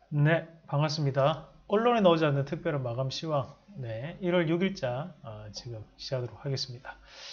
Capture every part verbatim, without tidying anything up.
네, 반갑습니다. 언론에 나오지 않는 특별한 마감 시황, 네, 일월 육일자 어, 지금 시작하도록 하겠습니다.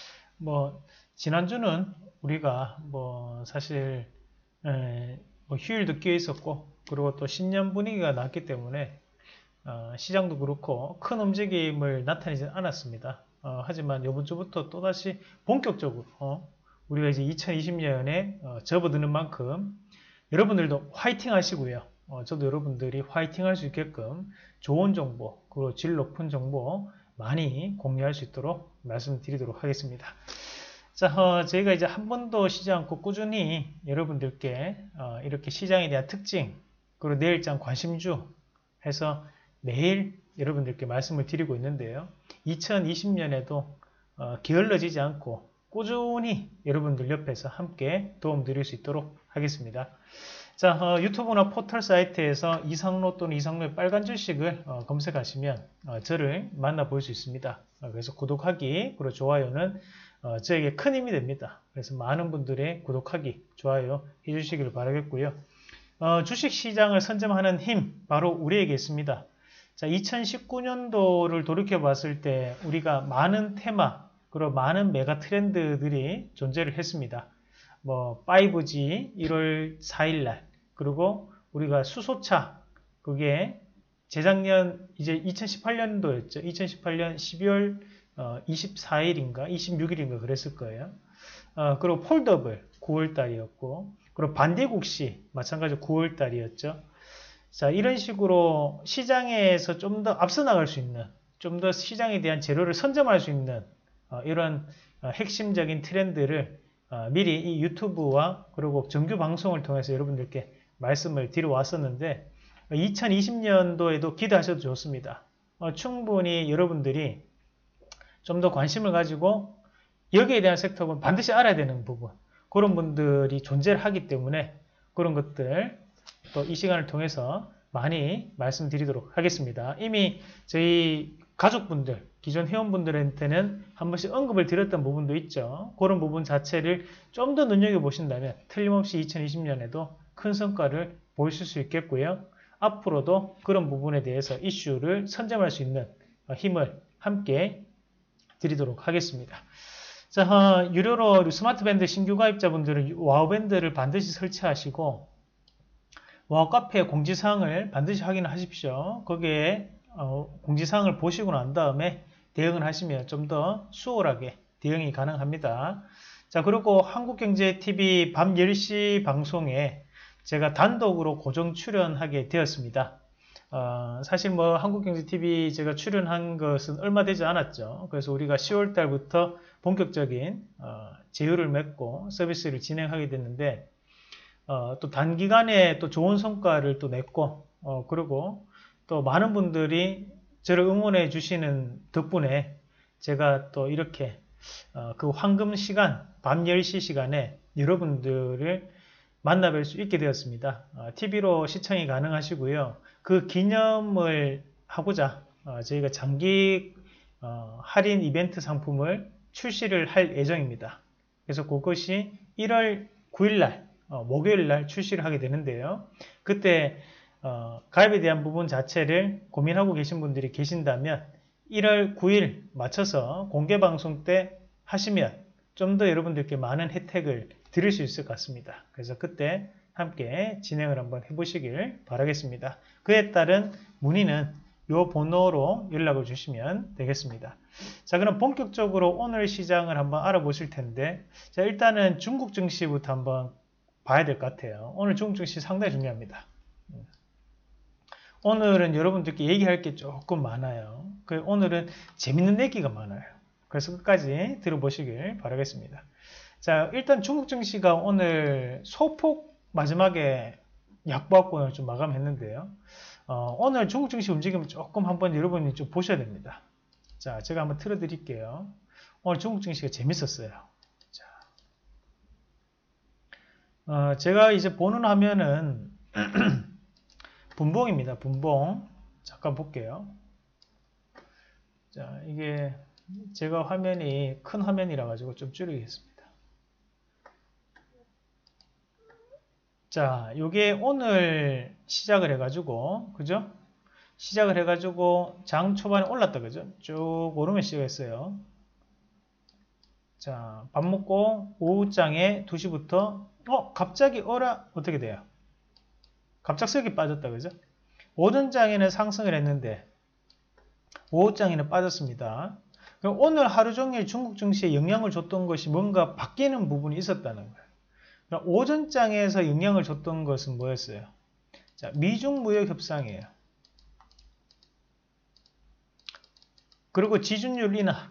뭐 지난주는 우리가 뭐 사실 에, 뭐 휴일도 끼어 있었고, 그리고 또 신년 분위기가 났기 때문에 어, 시장도 그렇고 큰 움직임을 나타내지 않았습니다. 어, 하지만 이번 주부터 또다시 본격적으로 어, 우리가 이제 이천이십 년에 어, 접어드는 만큼 여러분들도 화이팅 하시고요. 어, 저도 여러분들이 화이팅 할 수 있게끔 좋은 정보, 그리고 질 높은 정보 많이 공유할 수 있도록 말씀드리도록 하겠습니다. 자, 어, 저희가 이제 한 번도 쉬지 않고 꾸준히 여러분들께 어, 이렇게 시장에 대한 특징, 그리고 내일장 관심주 해서 매일 여러분들께 말씀을 드리고 있는데요. 이천이십 년에도 어, 게을러지지 않고 꾸준히 여러분들 옆에서 함께 도움 드릴 수 있도록 하겠습니다. 자, 어, 유튜브나 포털 사이트에서 이상로 또는 이상로의 빨간 주식을 어, 검색하시면 어, 저를 만나볼 수 있습니다. 어, 그래서 구독하기, 그리고 좋아요는 어, 저에게 큰 힘이 됩니다. 그래서 많은 분들의 구독하기, 좋아요 해주시기를 바라겠고요. 어, 주식시장을 선점하는 힘, 바로 우리에게 있습니다. 자, 이천십구 년도를 돌이켜 봤을 때 우리가 많은 테마, 그리고 많은 메가 트렌드들이 존재를 했습니다. 뭐 파이브 지 일월 사일 날, 그리고 우리가 수소차, 그게 재작년 이제 이천십팔 년도였죠. 이천십팔 년 십이월 이십사일인가 이십육일인가 그랬을 거예요. 어, 그리고 폴더블 구월 달이었고, 그리고 반대국시 마찬가지로 구월 달이었죠. 자, 이런 식으로 시장에서 좀 더 앞서 나갈 수 있는, 좀 더 시장에 대한 재료를 선점할 수 있는 어, 이런 어, 핵심적인 트렌드를 어, 미리 이 유튜브와 그리고 정규 방송을 통해서 여러분들께 말씀을 드려 왔었는데, 이천이십 년도에도 기대하셔도 좋습니다. 어, 충분히 여러분들이 좀 더 관심을 가지고 여기에 대한 섹터는 반드시 알아야 되는 부분, 그런 분들이 존재를 하기 때문에 그런 것들 또 이 시간을 통해서 많이 말씀드리도록 하겠습니다. 이미 저희 가족분들, 기존 회원분들한테는 한 번씩 언급을 드렸던 부분도 있죠. 그런 부분 자체를 좀 더 눈여겨보신다면 틀림없이 이천이십 년에도 큰 성과를 보실 수 있겠고요. 앞으로도 그런 부분에 대해서 이슈를 선점할 수 있는 힘을 함께 드리도록 하겠습니다. 자, 어, 유료로 스마트밴드 신규 가입자분들은 와우밴드를 반드시 설치하시고 와우 카페 공지사항을 반드시 확인하십시오. 거기에 어, 공지사항을 보시고 난 다음에 대응을 하시면 좀 더 수월하게 대응이 가능합니다. 자, 그리고 한국경제티비 밤 열 시 방송에 제가 단독으로 고정 출연하게 되었습니다. 어, 사실 뭐 한국경제티비 제가 출연한 것은 얼마 되지 않았죠. 그래서 우리가 시월 달부터 본격적인 어, 제휴를 맺고 서비스를 진행하게 됐는데 어, 또 단기간에 또 좋은 성과를 또 냈고 어, 그리고 또 많은 분들이 저를 응원해 주시는 덕분에 제가 또 이렇게 어, 그 황금 시간 밤 열 시 시간에 여러분들을 만나뵐 수 있게 되었습니다. 어, 티비로 시청이 가능하시고요. 그 기념을 하고자 어, 저희가 장기 어, 할인 이벤트 상품을 출시를 할 예정입니다. 그래서 그것이 일월 구일 날 어, 목요일 날 출시를 하게 되는데요. 그때 어, 가입에 대한 부분 자체를 고민하고 계신 분들이 계신다면 일월 구일 맞춰서 공개 방송 때 하시면 좀 더 여러분들께 많은 혜택을 드릴 수 있을 것 같습니다. 그래서 그때 함께 진행을 한번 해보시길 바라겠습니다. 그에 따른 문의는 이 번호로 연락을 주시면 되겠습니다. 자, 그럼 본격적으로 오늘 시장을 한번 알아보실 텐데, 자, 일단은 중국 증시부터 한번 봐야 될 것 같아요. 오늘 중국 증시 상당히 중요합니다. 오늘은 여러분들께 얘기할 게 조금 많아요. 오늘은 재밌는 얘기가 많아요. 그래서 끝까지 들어보시길 바라겠습니다. 자, 일단 중국 증시가 오늘 소폭 마지막에 약보합권을 좀 마감했는데요. 어, 오늘 중국 증시 움직임을 조금 한번 여러분이 좀 보셔야 됩니다. 자, 제가 한번 틀어드릴게요. 오늘 중국 증시가 재밌었어요. 자, 어, 제가 이제 보는 화면은 분봉입니다. 분봉. 잠깐 볼게요. 자, 이게 제가 화면이 큰 화면이라 가지고 좀 줄이겠습니다. 자, 요게 오늘 시작을 해가지고, 그죠? 시작을 해가지고 장 초반에 올랐다, 그죠? 쭉 오르면 시작했어요. 자, 밥 먹고 오후장에 두 시부터 어 갑자기 어라 어떻게 돼요? 갑작스럽게 빠졌다, 그죠? 오전장에는 상승을 했는데 오후장에는 빠졌습니다. 그럼 오늘 하루 종일 중국 증시에 영향을 줬던 것이 뭔가 바뀌는 부분이 있었다는 거예요. 그럼 오전장에서 영향을 줬던 것은 뭐였어요? 자, 미중 무역 협상이에요. 그리고 지준율 인하.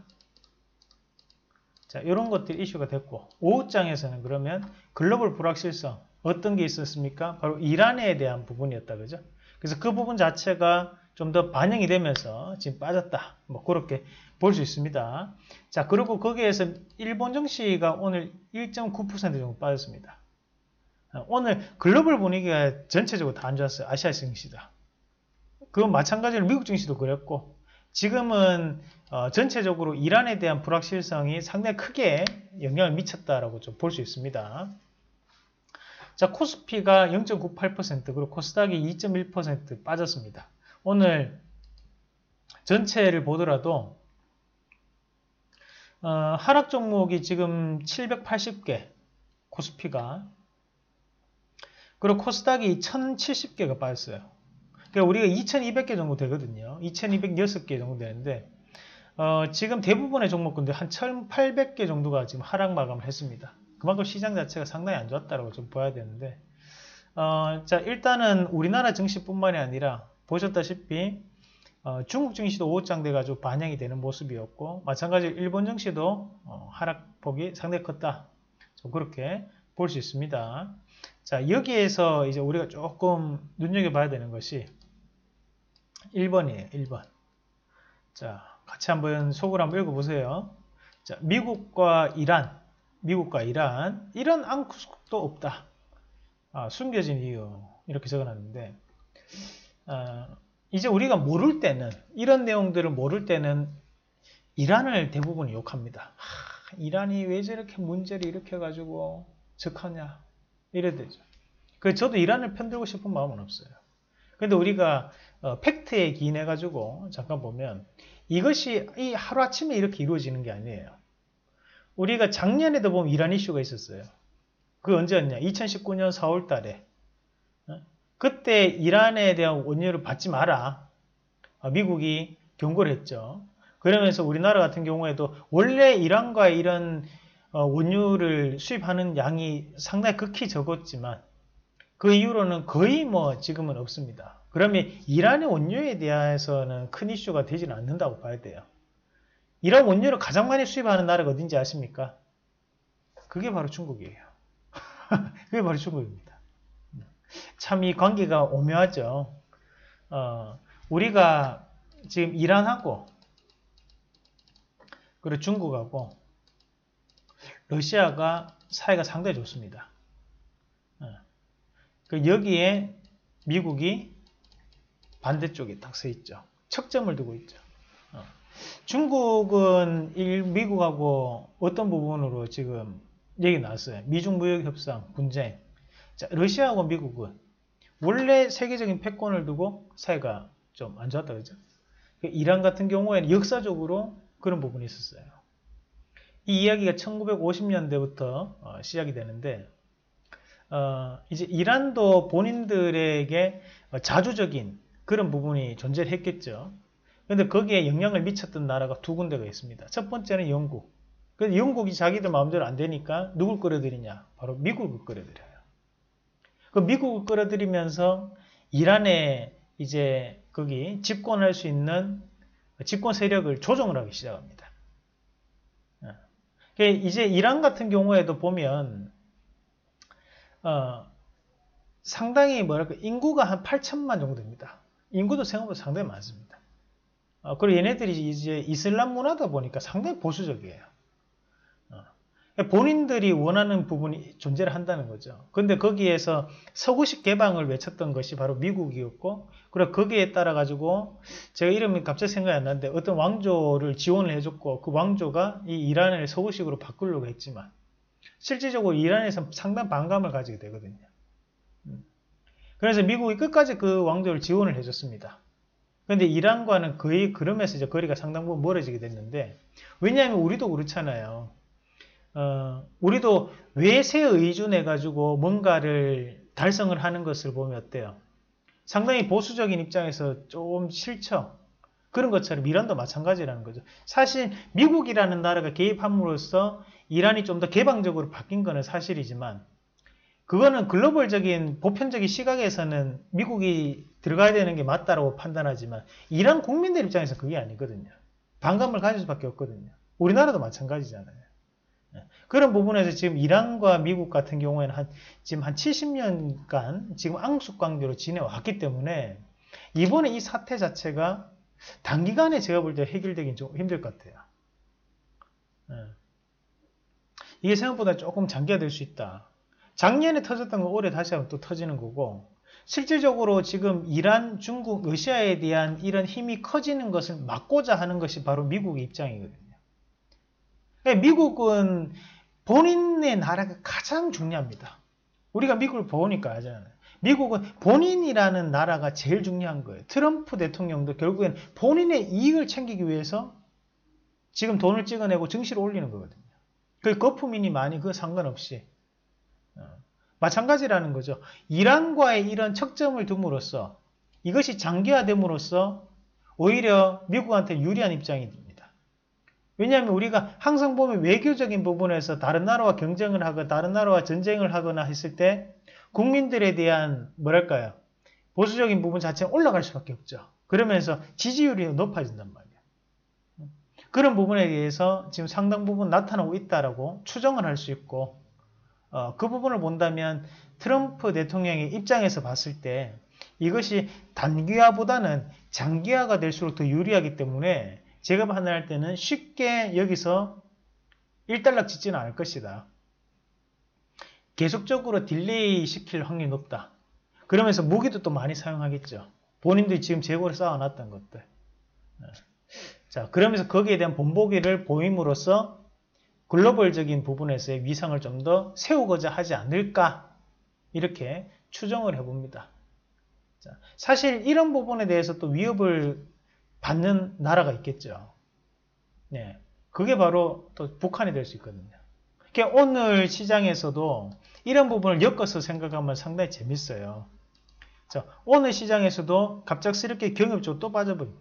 자, 이런 것들이 이슈가 됐고, 오후장에서는 그러면 글로벌 불확실성 어떤 게 있었습니까? 바로 이란에 대한 부분이었다, 그죠? 그래서 그 부분 자체가 좀 더 반영이 되면서 지금 빠졌다. 뭐 그렇게 볼 수 있습니다. 자, 그리고 거기에서 일본 증시가 오늘 일 점 구 퍼센트 정도 빠졌습니다. 오늘 글로벌 분위기가 전체적으로 다 안 좋았어요. 아시아 증시다. 그건 마찬가지로 미국 증시도 그랬고, 지금은 어, 전체적으로 이란에 대한 불확실성이 상당히 크게 영향을 미쳤다라고 좀 볼 수 있습니다. 자, 코스피가 영 점 구팔 퍼센트 그리고 코스닥이 이 점 일 퍼센트 빠졌습니다. 오늘 전체를 보더라도 어, 하락 종목이 지금 칠백팔십 개 코스피가, 그리고 코스닥이 천칠십 개가 빠졌어요. 그러니까 우리가 이천이백 개 정도 되거든요. 이천이백육 개 정도 되는데 어, 지금 대부분의 종목군들 한 천팔백 개 정도가 지금 하락 마감을 했습니다. 그만큼 시장 자체가 상당히 안 좋았다고 좀 봐야 되는데, 어, 자, 일단은 우리나라 증시뿐만이 아니라 보셨다시피 어, 중국 증시도 오후장 돼가지고 반영이 되는 모습이었고, 마찬가지로 일본 증시도 어, 하락폭이 상당히 컸다. 좀 그렇게 볼 수 있습니다. 자, 여기에서 이제 우리가 조금 눈여겨봐야 되는 것이 일 번이에요. 일 번. 자, 같이 한번 속을 한번 읽어보세요. 자, 미국과 이란, 미국과 이란, 이런 암흑도 없다. 아, 숨겨진 이유, 이렇게 적어놨는데, 아, 이제 우리가 모를 때는, 이런 내용들을 모를 때는 이란을 대부분 욕합니다. 하, 이란이 왜 저렇게 문제를 일으켜가지고 적하냐, 이래 되죠. 그 저도 이란을 편들고 싶은 마음은 없어요. 근데 우리가 어, 팩트에 기인해가지고 잠깐 보면 이것이 이 하루아침에 이렇게 이루어지는 게 아니에요. 우리가 작년에도 보면 이란 이슈가 있었어요. 그게 언제였냐? 이천십구 년 사월 달에. 어? 그때 이란에 대한 원유를 받지 마라. 어, 미국이 경고를 했죠. 그러면서 우리나라 같은 경우에도 원래 이란과의 이런 어, 원유를 수입하는 양이 상당히 극히 적었지만 그 이후로는 거의 뭐 지금은 없습니다. 그러면 이란의 원유에 대해서는 큰 이슈가 되지는 않는다고 봐야 돼요. 이란 원유를 가장 많이 수입하는 나라가 어딘지 아십니까? 그게 바로 중국이에요. 그게 바로 중국입니다. 참 이 관계가 오묘하죠. 어, 우리가 지금 이란하고 그리고 중국하고 러시아가 사이가 상당히 좋습니다. 어. 여기에 미국이 반대쪽에 딱 서 있죠. 척점을 두고 있죠. 어. 중국은 일, 미국하고 어떤 부분으로 지금 얘기 나왔어요. 미중 무역 협상, 분쟁. 자, 러시아하고 미국은 원래 세계적인 패권을 두고 사이가 좀 안 좋았다, 그죠? 이란 같은 경우에는 역사적으로 그런 부분이 있었어요. 이 이야기가 천구백오십 년대부터 어, 시작이 되는데, 어, 이제 이란도 본인들에게 자주적인 그런 부분이 존재를 했겠죠. 그런데 거기에 영향을 미쳤던 나라가 두 군데가 있습니다. 첫 번째는 영국. 그래서 영국이 자기들 마음대로 안 되니까 누굴 끌어들이냐? 바로 미국을 끌어들여요. 그 미국을 끌어들이면서 이란에 이제 거기 집권할 수 있는 집권 세력을 조정을 하기 시작합니다. 이제 이란 같은 경우에도 보면 어, 상당히 뭐랄까 인구가 한 팔천만 정도 됩니다. 인구도 생각보다 상당히 많습니다. 어, 그리고 얘네들이 이제 이슬람 문화다 보니까 상당히 보수적이에요. 어, 본인들이 원하는 부분이 존재를 한다는 거죠. 근데 거기에서 서구식 개방을 외쳤던 것이 바로 미국이었고, 그리고 거기에 따라 가지고 제가 이름이 갑자기 생각이 안 나는데 어떤 왕조를 지원을 해줬고, 그 왕조가 이 이란을 서구식으로 바꾸려고 했지만 실질적으로 이란에서 상당한 반감을 가지게 되거든요. 그래서 미국이 끝까지 그 왕조를 지원을 해줬습니다. 그런데 이란과는 거의 그러면서 이제 거리가 상당 부분 멀어지게 됐는데, 왜냐하면 우리도 그렇잖아요. 어, 우리도 외세에 의존해가지고 뭔가를 달성을 하는 것을 보면 어때요? 상당히 보수적인 입장에서 좀 싫죠. 그런 것처럼 이란도 마찬가지라는 거죠. 사실 미국이라는 나라가 개입함으로써 이란이 좀 더 개방적으로 바뀐 것은 사실이지만, 그거는 글로벌적인 보편적인 시각에서는 미국이 들어가야 되는 게 맞다라고 판단하지만, 이란 국민들 입장에서 그게 아니거든요. 반감을 가질 수밖에 없거든요. 우리나라도 마찬가지잖아요. 그런 부분에서 지금 이란과 미국 같은 경우에는 한, 지금 한 칠십 년간 지금 앙숙 관계로 지내왔기 때문에, 이번에 이 사태 자체가 단기간에 제가 볼 때 해결되긴 좀 힘들 것 같아요. 이게 생각보다 조금 장기화될 수 있다. 작년에 터졌던 거 올해 다시 한번 또 터지는 거고, 실질적으로 지금 이란, 중국, 러시아에 대한 이런 힘이 커지는 것을 막고자 하는 것이 바로 미국의 입장이거든요. 미국은 본인의 나라가 가장 중요합니다. 우리가 미국을 보니까 알잖아요. 미국은 본인이라는 나라가 제일 중요한 거예요. 트럼프 대통령도 결국엔 본인의 이익을 챙기기 위해서 지금 돈을 찍어내고 증시를 올리는 거거든요. 그 거품이니 많이 그 상관없이 마찬가지라는 거죠. 이란과의 이런 척점을 둠으로써 이것이 장기화됨으로써 오히려 미국한테 유리한 입장이 됩니다. 왜냐하면 우리가 항상 보면 외교적인 부분에서 다른 나라와 경쟁을 하거나 다른 나라와 전쟁을 하거나 했을 때 국민들에 대한 뭐랄까요, 보수적인 부분 자체가 올라갈 수밖에 없죠. 그러면서 지지율이 높아진단 말이에요. 그런 부분에 대해서 지금 상당 부분 나타나고 있다라고 추정을 할 수 있고, 어, 그 부분을 본다면 트럼프 대통령의 입장에서 봤을 때 이것이 단기화보다는 장기화가 될수록 더 유리하기 때문에 제가 판단할 때는 쉽게 여기서 일단락 짓지는 않을 것이다. 계속적으로 딜레이 시킬 확률이 높다. 그러면서 무기도 또 많이 사용하겠죠. 본인들이 지금 재고를 쌓아놨던 것들. 자, 그러면서 거기에 대한 본보기를 보임으로써 글로벌적인 부분에서의 위상을 좀 더 세우고자 하지 않을까, 이렇게 추정을 해봅니다. 자, 사실 이런 부분에 대해서 또 위협을 받는 나라가 있겠죠. 네, 그게 바로 또 북한이 될 수 있거든요. 그러니까 오늘 시장에서도 이런 부분을 엮어서 생각하면 상당히 재밌어요. 자, 오늘 시장에서도 갑작스럽게 경협적으로 또 빠져버립니다.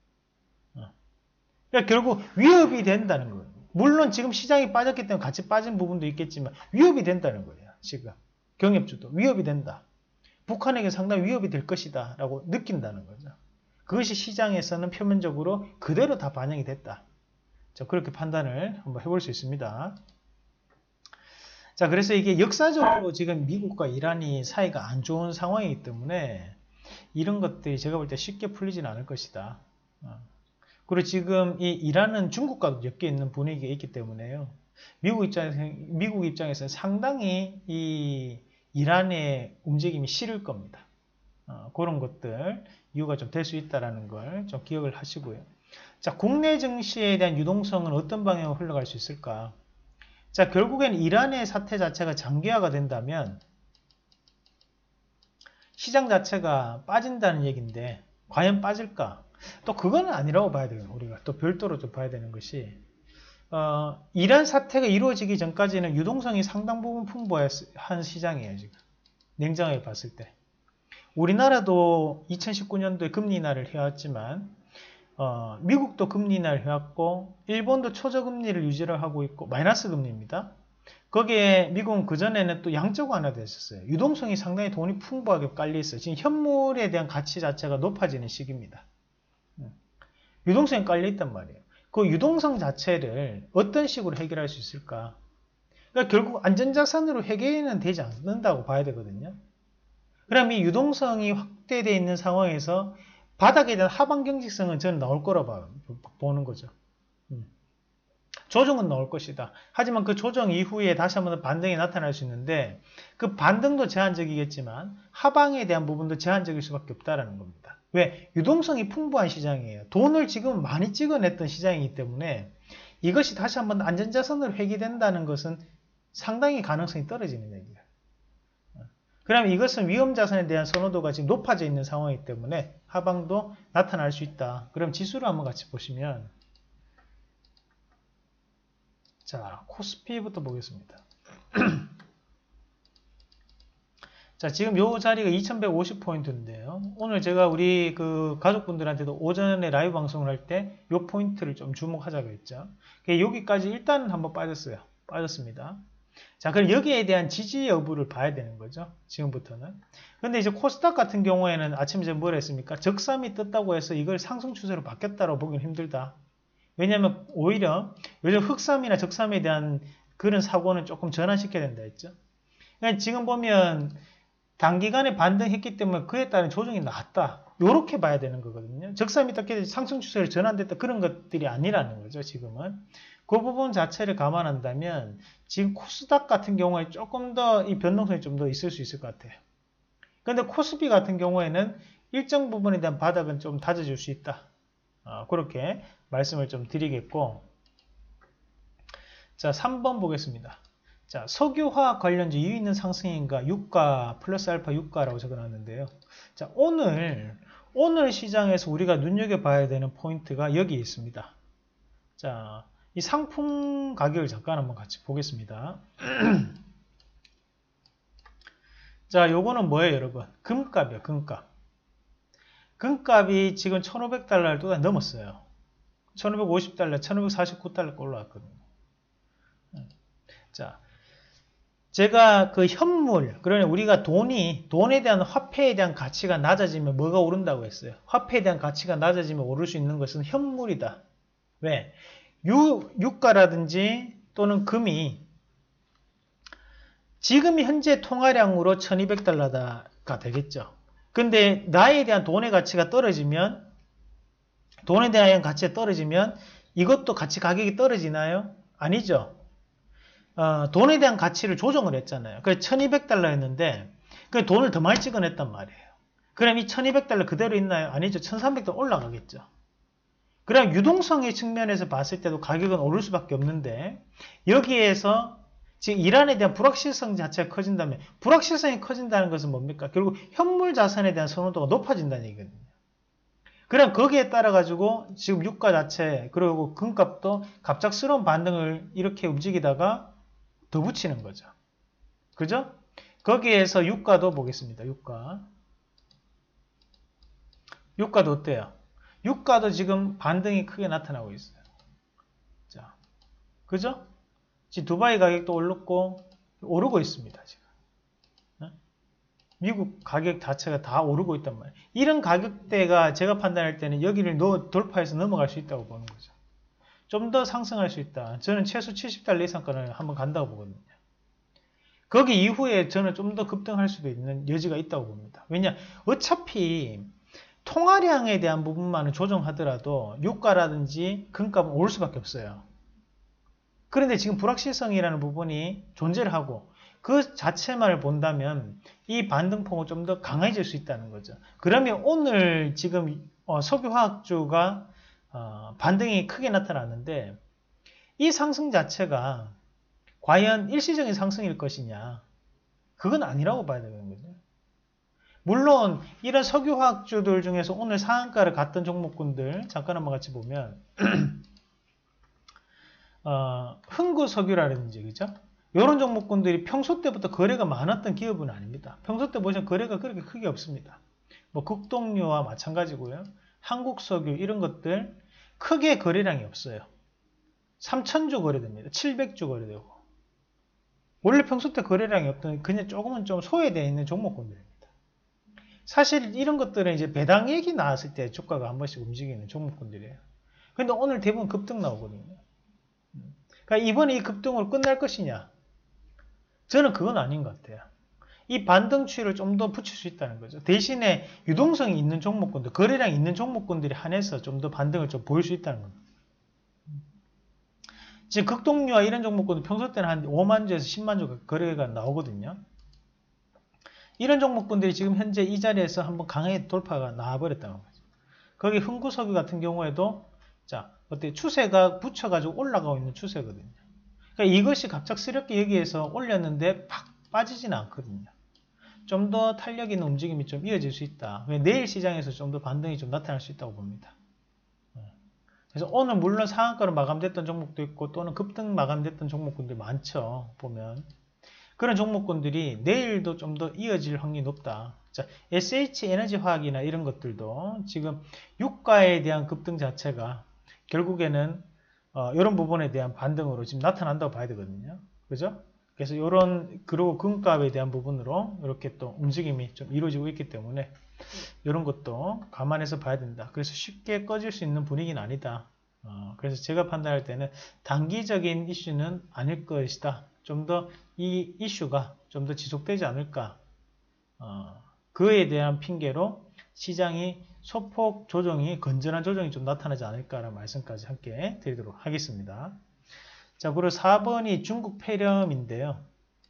그러니까 결국 위협이 된다는 거예요. 물론 지금 시장이 빠졌기 때문에 같이 빠진 부분도 있겠지만 위협이 된다는 거예요. 지금 경협주도 위협이 된다. 북한에게 상당히 위협이 될 것이다 라고 느낀다는 거죠. 그것이 시장에서는 표면적으로 그대로 다 반영이 됐다. 자, 그렇게 판단을 한번 해볼 수 있습니다. 자, 그래서 이게 역사적으로 지금 미국과 이란이 사이가 안 좋은 상황이기 때문에 이런 것들이 제가 볼 때 쉽게 풀리지는 않을 것이다. 그리고 지금 이 이란은 중국과도 엮여 있는 분위기가 있기 때문에요. 미국 입장에서, 미국 입장에서는 상당히 이 이란의 움직임이 싫을 겁니다. 어, 그런 것들, 이유가 좀 될 수 있다는 걸 좀 기억을 하시고요. 자, 국내 증시에 대한 유동성은 어떤 방향으로 흘러갈 수 있을까? 자, 결국엔 이란의 사태 자체가 장기화가 된다면 시장 자체가 빠진다는 얘기인데, 과연 빠질까? 또 그거는 아니라고 봐야 돼요. 우리가 또 별도로 좀 봐야 되는 것이, 어, 이란 사태가 이루어지기 전까지는 유동성이 상당 부분 풍부한 시장이에요. 지금 냉정하게 봤을 때 우리나라도 이천십구 년도에 금리 인하를 해왔지만, 어, 미국도 금리 인하를 해왔고 일본도 초저금리를 유지를 하고 있고 마이너스 금리입니다. 거기에 미국은 그전에는 또 양적 완화도 했었어요. 유동성이 상당히 돈이 풍부하게 깔려 있어요. 지금 현물에 대한 가치 자체가 높아지는 시기입니다. 유동성이 깔려있단 말이에요. 그 유동성 자체를 어떤 식으로 해결할 수 있을까? 그러니까 결국 안전자산으로 해결은 되지 않는다고 봐야 되거든요. 그럼 이 유동성이 확대되어 있는 상황에서 바닥에 대한 하방 경직성은 저는 나올 거라고 보는 거죠. 조정은 나올 것이다. 하지만 그 조정 이후에 다시 한번 반등이 나타날 수 있는데, 그 반등도 제한적이겠지만 하방에 대한 부분도 제한적일 수밖에 없다는 겁니다. 왜? 유동성이 풍부한 시장이에요. 돈을 지금 많이 찍어냈던 시장이기 때문에 이것이 다시 한번 안전자산으로 회귀된다는 것은 상당히 가능성이 떨어지는 얘기예요. 그럼 이것은 위험 자산에 대한 선호도가 지금 높아져 있는 상황이기 때문에 하방도 나타날 수 있다. 그럼 지수를 한번 같이 보시면, 자, 코스피부터 보겠습니다. 자, 지금 요 자리가 이천백오십 포인트인데요. 오늘 제가 우리 그 가족분들한테도 오전에 라이브 방송을 할 때 요 포인트를 좀 주목하자고 했죠. 여기까지 일단은 한번 빠졌어요. 빠졌습니다. 자, 그럼 여기에 대한 지지 여부를 봐야 되는 거죠. 지금부터는. 근데 이제 코스닥 같은 경우에는 아침에 제가 뭘 했습니까? 적삼이 떴다고 해서 이걸 상승 추세로 바뀌었다고 보기는 힘들다. 왜냐하면 오히려 요즘 흑삼이나 적삼에 대한 그런 사고는 조금 전환시켜야 된다 했죠. 그러니까 지금 보면 단기간에 반등했기 때문에 그에 따른 조정이 나왔다. 이렇게 봐야 되는 거거든요. 적삼이 떴기 상승 추세로 전환됐다. 그런 것들이 아니라는 거죠. 지금은. 그 부분 자체를 감안한다면 지금 코스닥 같은 경우에 조금 더 이 변동성이 좀 더 있을 수 있을 것 같아요. 그런데 코스피 같은 경우에는 일정 부분에 대한 바닥은 좀 다져질 수 있다. 어, 그렇게 말씀을 좀 드리겠고, 자, 삼 번 보겠습니다. 자, 석유화학 관련주 이유 있는 상승인가? 유가 플러스 알파 유가라고 적어놨는데요. 자, 오늘 오늘 시장에서 우리가 눈여겨봐야 되는 포인트가 여기 있습니다. 자, 이 상품 가격을 잠깐 한번 같이 보겠습니다. 자, 요거는 뭐예요, 여러분? 금값이에요, 금값. 금값이 지금 천오백 달러를 또 넘었어요. 천오백오십 달러, 천오백사십구 달러가 올라왔거든요. 자, 제가 그 현물, 그러니 우리가 돈이, 돈에 대한 화폐에 대한 가치가 낮아지면 뭐가 오른다고 했어요? 화폐에 대한 가치가 낮아지면 오를 수 있는 것은 현물이다. 왜? 유, 유가라든지 또는 금이 지금 현재 통화량으로 천이백 달러가 되겠죠. 근데 나에 대한 돈의 가치가 떨어지면, 돈에 대한 가치가 떨어지면 이것도 같이 가격이 떨어지나요? 아니죠. 어, 돈에 대한 가치를 조정을 했잖아요. 그래서 천이백 달러였는데 그 돈을 더 많이 찍어냈단 말이에요. 그럼 이 천이백 달러 그대로 있나요? 아니죠. 천삼백 달러 올라가겠죠. 그럼 유동성의 측면에서 봤을 때도 가격은 오를 수밖에 없는데 여기에서 지금 이란에 대한 불확실성 자체가 커진다면 불확실성이 커진다는 것은 뭡니까? 결국 현물 자산에 대한 선호도가 높아진다는 얘기거든요. 그럼 거기에 따라 가지고 지금 유가 자체 그리고 금값도 갑작스러운 반등을 이렇게 움직이다가 더 붙이는 거죠. 그죠? 거기에서 유가도 보겠습니다. 유가. 유가도 어때요? 유가도 지금 반등이 크게 나타나고 있어요. 자, 그죠? 지금 두바이 가격도 올랐고 오르고 있습니다. 지금. 미국 가격 자체가 다 오르고 있단 말이에요. 이런 가격대가 제가 판단할 때는 여기를 넣어, 돌파해서 넘어갈 수 있다고 보는 거죠. 좀 더 상승할 수 있다. 저는 최소 칠십 달러 이상권을 한번 간다고 보거든요. 거기 이후에 저는 좀 더 급등할 수도 있는 여지가 있다고 봅니다. 왜냐? 어차피 통화량에 대한 부분만을 조정하더라도 유가라든지 금값은 오를 수밖에 없어요. 그런데 지금 불확실성이라는 부분이 존재를 하고 그 자체만을 본다면 이 반등폭은 좀 더 강해질 수 있다는 거죠. 그러면 오늘 지금 어, 석유화학주가 어, 반등이 크게 나타났는데 이 상승 자체가 과연 일시적인 상승일 것이냐? 그건 아니라고 봐야 되는 거죠. 물론 이런 석유화학주들 중에서 오늘 상한가를 갔던 종목군들 잠깐 한번 같이 보면 어, 흥구석유라든지 그죠? 이런 종목군들이 평소 때부터 거래가 많았던 기업은 아닙니다. 평소 때 보시면 거래가 그렇게 크게 없습니다. 뭐 극동유와 마찬가지고요. 한국석유 이런 것들 크게 거래량이 없어요. 삼천 주 거래됩니다. 칠백 주 거래되고. 원래 평소 때 거래량이 없던 그냥 조금은 좀 소외되어 있는 종목군들입니다. 사실 이런 것들은 이제 배당 얘기 나왔을 때 주가가 한 번씩 움직이는 종목군들이에요. 근데 오늘 대부분 급등 나오거든요. 그러니까 이번에 이 급등으로 끝날 것이냐? 저는 그건 아닌 것 같아요. 이 반등 추이를 좀 더 붙일 수 있다는 거죠. 대신에 유동성이 있는 종목군들, 거래량이 있는 종목군들이 한해서 좀 더 반등을 좀 보일 수 있다는 겁니다. 지금 극동유와 이런 종목군들 평소 때는 한 오만 주에서 십만 주 거래가 나오거든요. 이런 종목군들이 지금 현재 이 자리에서 한번 강하게 돌파가 나와버렸다는 거죠. 거기 흥구석유 같은 경우에도 자, 어때 추세가 붙여가지고 올라가고 있는 추세거든요. 그러니까 이것이 갑작스럽게 여기에서 올렸는데 팍 빠지지는 않거든요. 좀 더 탄력 있는 움직임이 좀 이어질 수 있다. 내일 시장에서 좀 더 반등이 좀 나타날 수 있다고 봅니다. 그래서 오늘 물론 상한가로 마감됐던 종목도 있고 또는 급등 마감됐던 종목군들 많죠. 보면 그런 종목군들이 내일도 좀 더 이어질 확률이 높다. 자, 에스에이치에너지화학이나 이런 것들도 지금 유가에 대한 급등 자체가 결국에는 어, 이런 부분에 대한 반등으로 지금 나타난다고 봐야 되거든요. 그죠? 그래서 이런 그리고 금값에 대한 부분으로 이렇게 또 움직임이 좀 이루어지고 있기 때문에 이런 것도 감안해서 봐야 된다. 그래서 쉽게 꺼질 수 있는 분위기는 아니다. 어, 그래서 제가 판단할 때는 단기적인 이슈는 아닐 것이다. 좀 더 이 이슈가 좀 더 지속되지 않을까. 어, 그에 대한 핑계로 시장이 소폭 조정이 건전한 조정이 좀 나타나지 않을까라는 말씀까지 함께 드리도록 하겠습니다. 자, 그리고 사 번이 중국 폐렴인데요.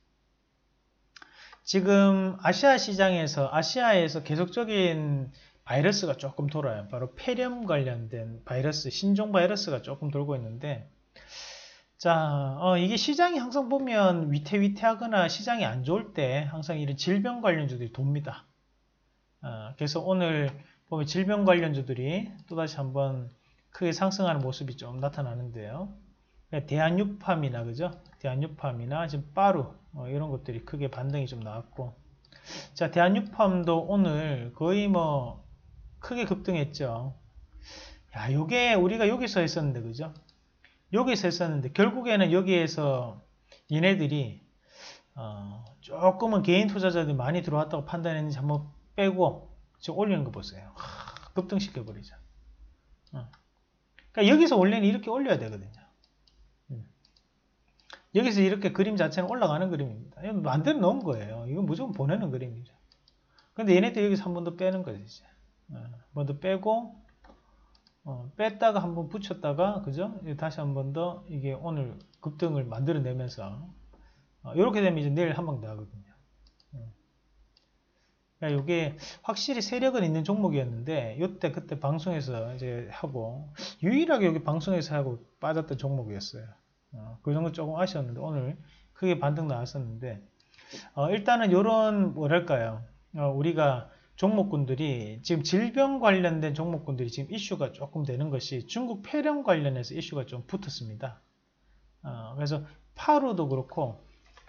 지금 아시아 시장에서 아시아에서 계속적인 바이러스가 조금 돌아요. 바로 폐렴 관련된 바이러스, 신종 바이러스가 조금 돌고 있는데, 자, 어, 이게 시장이 항상 보면 위태위태하거나 시장이 안 좋을 때 항상 이런 질병 관련주들이 돕니다. 어, 그래서 오늘 보면 질병 관련주들이 또다시 한번 크게 상승하는 모습이 좀 나타나는데요. 대한유팜이나 그죠? 대한유팜이나 지금 빠루 어, 이런 것들이 크게 반등이 좀 나왔고, 자, 대한유팜도 오늘 거의 뭐 크게 급등했죠. 야, 요게 우리가 여기서 했었는데 그죠? 여기서 했었는데 결국에는 여기에서 얘네들이 어, 조금은 개인 투자자들이 많이 들어왔다고 판단했는지 한번 빼고 지금 올리는 거 보세요. 하, 급등시켜버리죠. 어. 그러니까 여기서 원래는 이렇게 올려야 되거든요. 음. 여기서 이렇게 그림 자체는 올라가는 그림입니다. 만들어 놓은 거예요. 이건 무조건 보내는 그림이죠. 근데 얘네들 여기서 한 번 더 빼는 거죠. 이제. 어, 한 번 더 빼고 어, 뺐다가 한번 붙였다가 그죠? 다시 한 번 더 이게 오늘 급등을 만들어내면서 어, 이렇게 되면 이제 내일 한 방 더 하거든요. 음. 그러니까 이게 확실히 세력은 있는 종목이었는데 이때 그때 방송에서 이제 하고 유일하게 여기 방송에서 하고 빠졌던 종목이었어요. 어, 그 정도 조금 아쉬웠는데 오늘 크게 반등 나왔었는데 어, 일단은 이런 뭐랄까요? 어, 우리가 종목군들이 지금 질병 관련된 종목군들이 지금 이슈가 조금 되는 것이 중국 폐렴 관련해서 이슈가 좀 붙었습니다. 어, 그래서 파루도 그렇고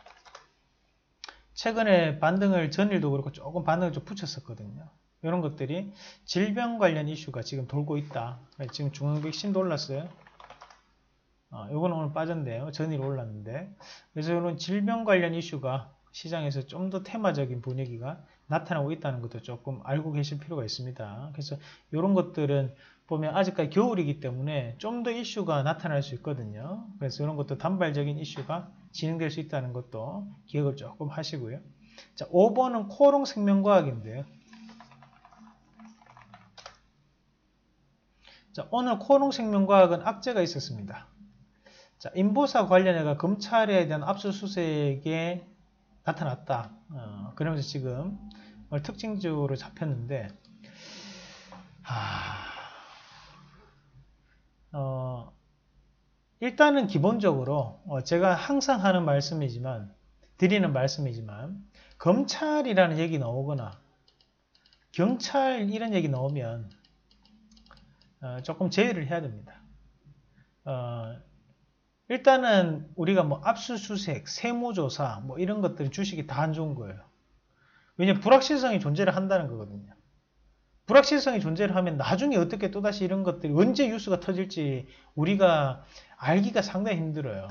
최근에 반등을 전일도 그렇고 조금 반등을 좀 붙였었거든요. 이런 것들이 질병 관련 이슈가 지금 돌고 있다. 지금 중앙백신도 올랐어요. 어, 이거는 오늘 빠졌는데요. 전일 올랐는데. 그래서 이런 질병 관련 이슈가 시장에서 좀 더 테마적인 분위기가 나타나고 있다는 것도 조금 알고 계실 필요가 있습니다. 그래서 이런 것들은 보면 아직까지 겨울이기 때문에 좀 더 이슈가 나타날 수 있거든요. 그래서 이런 것도 단발적인 이슈가 진행될 수 있다는 것도 기억을 조금 하시고요. 자, 오 번은 코롱생명과학인데요. 자, 오늘 코롱생명과학은 악재가 있었습니다. 자, 인보사 관련해가 검찰에 대한 압수수색에 나타났다. 어, 그러면서 지금 특징적으로 잡혔는데, 하... 어, 일단은 기본적으로 어, 제가 항상 하는 말씀이지만, 드리는 말씀이지만, 검찰이라는 얘기 나오거나 경찰 이런 얘기 나오면 어, 조금 제외를 해야 됩니다. 어, 일단은 우리가 뭐 압수수색, 세무조사 뭐 이런 것들 주식이 다 안 좋은 거예요. 왜냐면 불확실성이 존재를 한다는 거거든요. 불확실성이 존재를 하면 나중에 어떻게 또다시 이런 것들이 언제 뉴스가 터질지 우리가 알기가 상당히 힘들어요.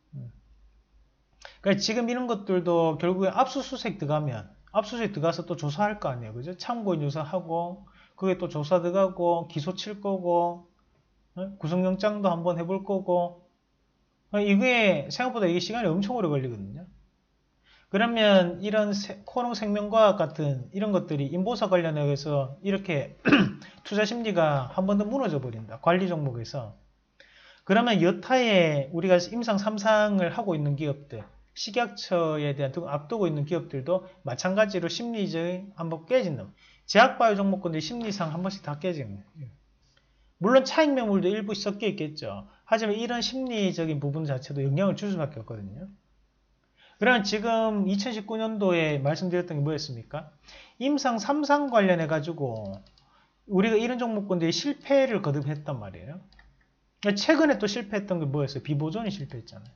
그러니까 지금 이런 것들도 결국에 압수수색 들어가면 압수수색 들어가서 또 조사할 거 아니에요. 그죠? 참고인 조사하고 그게 또 조사 들어가고 기소 칠 거고 구속영장도 한번 해볼 거고 이게 생각보다 이게 시간이 엄청 오래 걸리거든요. 그러면 이런 코롱생명과학 같은 이런 것들이 인보사 관련해서 이렇게 투자 심리가 한 번 더 무너져 버린다. 관리 종목에서. 그러면 여타의 우리가 임상 삼 상을 하고 있는 기업들, 식약처에 대한 앞두고 있는 기업들도 마찬가지로 심리적인 한번 깨진다. 제약바이오 종목군들이 심리상 한 번씩 다 깨지는 거예요. 물론 차익 매물도 일부 섞여 있겠죠. 하지만 이런 심리적인 부분 자체도 영향을 줄 수밖에 없거든요. 그러면 지금 이천십구 년도에 말씀드렸던 게 뭐였습니까? 임상 삼 상 관련해 가지고 우리가 이런 종목군들이 실패를 거듭했단 말이에요. 최근에 또 실패했던 게 뭐였어요? 비보존이 실패했잖아요.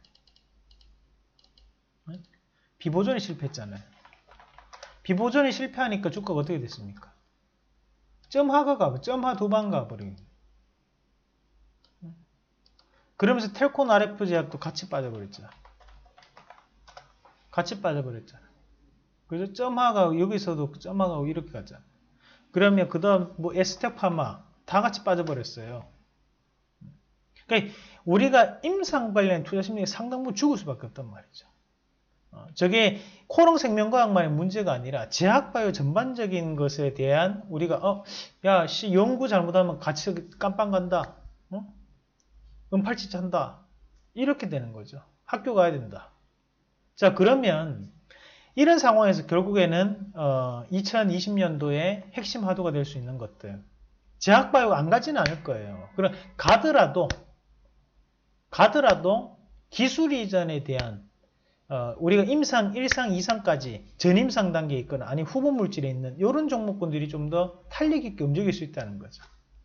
비보존이 실패했잖아요. 비보존이 실패하니까 주가가 어떻게 됐습니까? 점하가 가, 점하 두 방 가버리고. 그러면서 텔콘 알에프 제약도 같이 빠져버렸죠. 같이 빠져버렸잖아. 그래서 점하가 여기서도 점하가 이렇게 갔잖아. 그러면 그 다음 뭐 에스테파마 다 같이 빠져버렸어요. 그러니까 우리가 임상 관련 투자 심리에 상당 부분 죽을 수밖에 없단 말이죠. 어, 저게 코롱 생명과학만의 문제가 아니라 제약바이오 전반적인 것에 대한 우리가 어, 야, 씨, 연구 잘못하면 같이 깜빵 간다. 어? 은팔찌 찬다. 이렇게 되는 거죠. 학교 가야 된다. 자, 그러면 이런 상황에서 결국에는 어, 이천이십 년도에 핵심 화두가 될 수 있는 것들. 제약바이오가 안 가지는 않을 거예요. 그럼 가더라도 가더라도 기술 이전에 대한 어, 우리가 임상 일 상, 이 상까지 전임상 단계에 있거나 아니 후보 물질에 있는 이런 종목군들이 좀 더 탄력 있게 움직일 수 있다는 거죠.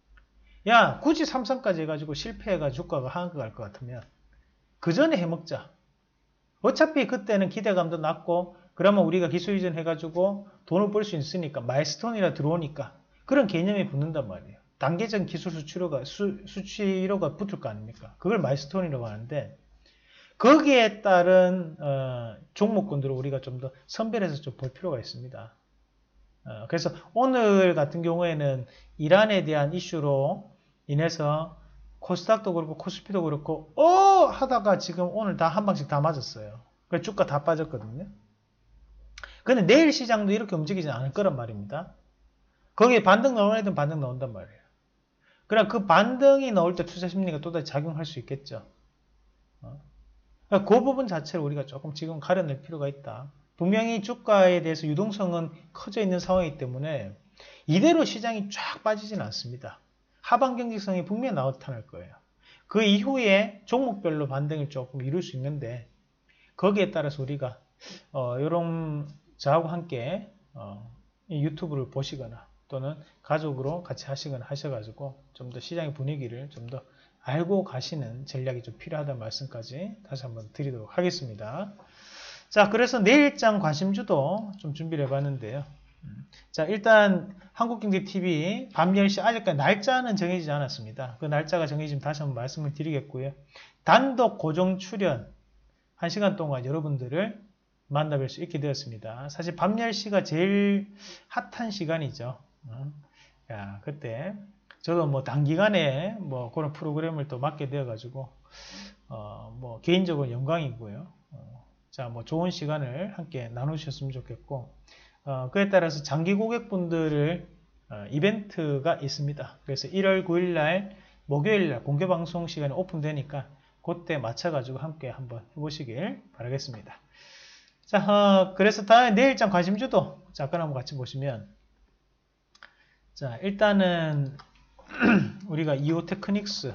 야, 굳이 삼 상까지 해가지고 실패해가지고 주가가 하한가 갈 것 같으면 그 전에 해먹자. 어차피 그때는 기대감도 낮고 그러면 우리가 기술 이전 해가지고 돈을 벌 수 있으니까 마일스톤이라 들어오니까 그런 개념이 붙는단 말이에요. 단계적 기술 수치료가 수, 수치료가 붙을 거 아닙니까? 그걸 마일스톤이라고 하는데 거기에 따른 어, 종목군들을 우리가 좀 더 선별해서 좀 볼 필요가 있습니다. 어, 그래서 오늘 같은 경우에는 이란에 대한 이슈로 인해서 코스닥도 그렇고 코스피도 그렇고 어 하다가 지금 오늘 다 한 방씩 다 맞았어요. 그래서 주가 다 빠졌거든요. 근데 내일 시장도 이렇게 움직이지 않을 거란 말입니다. 거기에 반등 나오는 애들은 반등 나온단 말이에요. 그럼 그 반등이 나올 때 투자 심리가 또다시 작용할 수 있겠죠. 어? 그러니까 그 부분 자체를 우리가 조금 지금 가려낼 필요가 있다. 분명히 주가에 대해서 유동성은 커져 있는 상황이기 때문에 이대로 시장이 쫙 빠지지는 않습니다. 하방 경직성이 분명히 나타날 거예요. 그 이후에 종목별로 반등을 조금 이룰 수 있는데 거기에 따라서 우리가 어, 이런 저하고 함께 어, 유튜브를 보시거나 또는 가족으로 같이 하시거나 하셔가지고 좀 더 시장의 분위기를 좀 더 알고 가시는 전략이 좀 필요하다는 말씀까지 다시 한번 드리도록 하겠습니다. 자, 그래서 내일장 관심주도 좀 준비를 해봤는데요. 자, 일단 한국경제티비 밤 열 시 아직까지 날짜는 정해지지 않았습니다. 그 날짜가 정해지면 다시 한번 말씀을 드리겠고요. 단독 고정 출연 한 시간 동안 여러분들을 만나뵐 수 있게 되었습니다. 사실 밤 열 시가 제일 핫한 시간이죠. 야, 그때 저도 뭐 단기간에 뭐 그런 프로그램을 또 맡게 되어가지고 어, 뭐 개인적으로 영광이고요. 어, 자, 뭐 좋은 시간을 함께 나누셨으면 좋겠고 어, 그에 따라서 장기 고객분들을 어, 이벤트가 있습니다. 그래서 일월 구일 날 목요일 날 공개 방송 시간이 오픈되니까 그때 맞춰가지고 함께 한번 해보시길 바라겠습니다. 자, 어, 그래서 다음 내일장 관심주도 잠깐 한번 같이 보시면 자, 일단은 우리가 이오테크닉스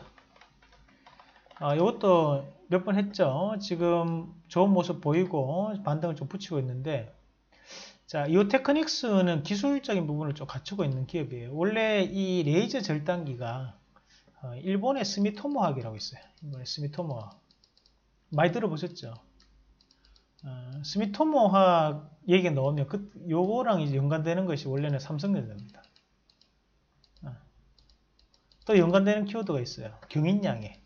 아, 이것도 몇 번 했죠. 지금 좋은 모습 보이고 반등을 좀 붙이고 있는데 자, 이오테크닉스는 기술적인 부분을 좀 갖추고 있는 기업이에요. 원래 이 레이저 절단기가 어, 일본의 스미토모학이라고 있어요. 일본의 스미토모학 많이 들어보셨죠? 어, 스미토모학 얘기 넣으면 그 요거랑 이제 연관되는 것이 원래는 삼성전자입니다. 어. 또 연관되는 키워드가 있어요. 경인양해.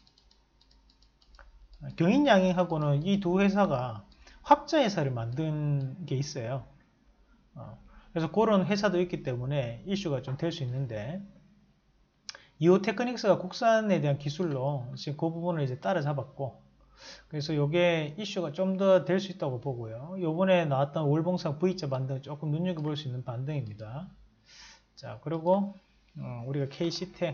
경인양해하고는 이 두 회사가 합자 회사를 만든 게 있어요. 어. 그래서 그런 회사도 있기 때문에 이슈가 좀 될 수 있는데 이오테크닉스가 국산에 대한 기술로 지금 그 부분을 이제 따라잡았고 그래서 이게 이슈가 좀 더 될 수 있다고 보고요. 요번에 나왔던 월봉상 V자 반등 조금 눈여겨볼 수 있는 반등입니다. 자, 그리고 어, 우리가 케이씨텍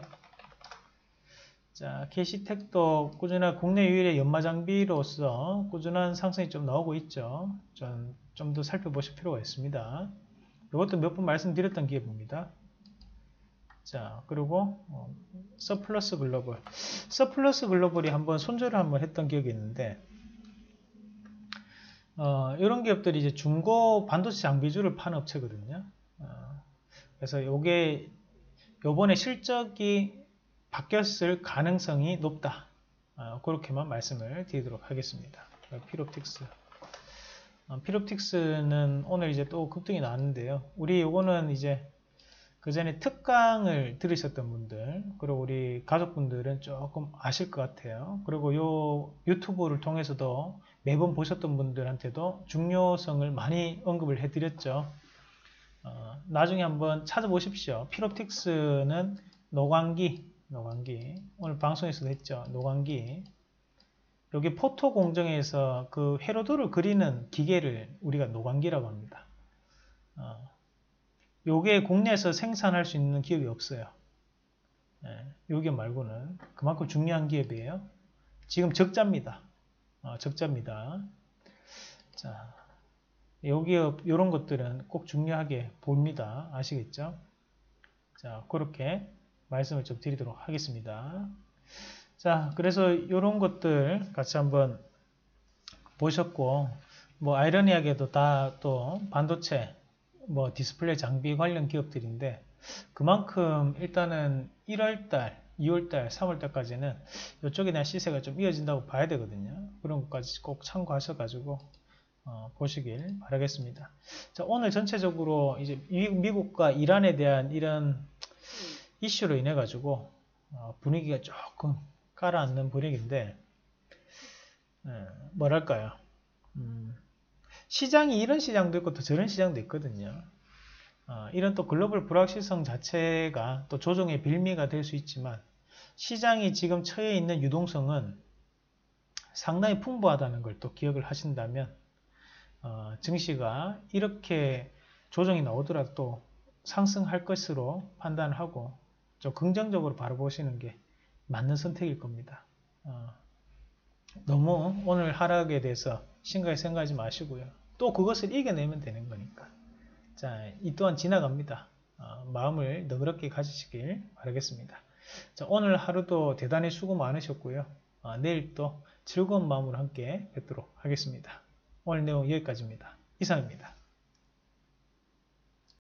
자, 케이씨텍도 꾸준한 국내 유일의 연마장비로서 꾸준한 상승이 좀 나오고 있죠. 좀 좀 더 살펴보실 필요가 있습니다. 이것도 몇 번 말씀드렸던 기업입니다. 자, 그리고 어, 서플러스 글로벌 서플러스 글로벌이 한번 손절을 한번 했던 기억이 있는데 어, 이런 기업들이 이제 중고 반도체 장비주를 파는 업체거든요. 어, 그래서 요게 요번에 실적이 바뀌었을 가능성이 높다. 어, 그렇게만 말씀을 드리도록 하겠습니다. 필옵틱스. 어, 필옵틱스는 오늘 이제 또 급등이 나왔는데요. 우리 요거는 이제 그 전에 특강을 들으셨던 분들, 그리고 우리 가족분들은 조금 아실 것 같아요. 그리고 요 유튜브를 통해서도 매번 보셨던 분들한테도 중요성을 많이 언급을 해드렸죠. 어, 나중에 한번 찾아보십시오. 필옵틱스는 노광기, 노광기. 오늘 방송에서도 했죠. 노광기. 여기 포토 공정에서 그 회로도를 그리는 기계를 우리가 노광기라고 합니다. 어, 요게 국내에서 생산할 수 있는 기업이 없어요. 예, 요 기업 말고는 그만큼 중요한 기업이에요. 지금 적자입니다. 어, 적자입니다. 자, 요 기업 요런 것들은 꼭 중요하게 봅니다. 아시겠죠? 자, 그렇게 말씀을 좀 드리도록 하겠습니다. 자, 그래서 요런 것들 같이 한번 보셨고, 뭐 아이러니하게도 다 또 반도체 뭐 디스플레이 장비 관련 기업들인데 그만큼 일단은 일월달, 이월달, 삼월달까지는 이쪽에 대한 시세가 좀 이어진다고 봐야 되거든요. 그런 것까지 꼭 참고하셔가지고 어, 보시길 바라겠습니다. 자, 오늘 전체적으로 이제 미국과 이란에 대한 이런 이슈로 인해 가지고 어, 분위기가 조금 가라앉는 분위기인데 예, 뭐랄까요? 음, 시장이 이런 시장도 있고 또 저런 시장도 있거든요. 어, 이런 또 글로벌 불확실성 자체가 또 조정의 빌미가 될 수 있지만 시장이 지금 처해 있는 유동성은 상당히 풍부하다는 걸 또 기억을 하신다면 어, 증시가 이렇게 조정이 나오더라도 또 상승할 것으로 판단하고 좀 긍정적으로 바라보시는 게 맞는 선택일 겁니다. 어, 너무 오늘 하락에 대해서 심각하게 생각하지 마시고요. 또 그것을 이겨내면 되는 거니까. 자, 이 또한 지나갑니다. 어, 마음을 너그럽게 가지시길 바라겠습니다. 자, 오늘 하루도 대단히 수고 많으셨고요. 어, 내일 또 즐거운 마음으로 함께 뵙도록 하겠습니다. 오늘 내용 여기까지입니다. 이상입니다.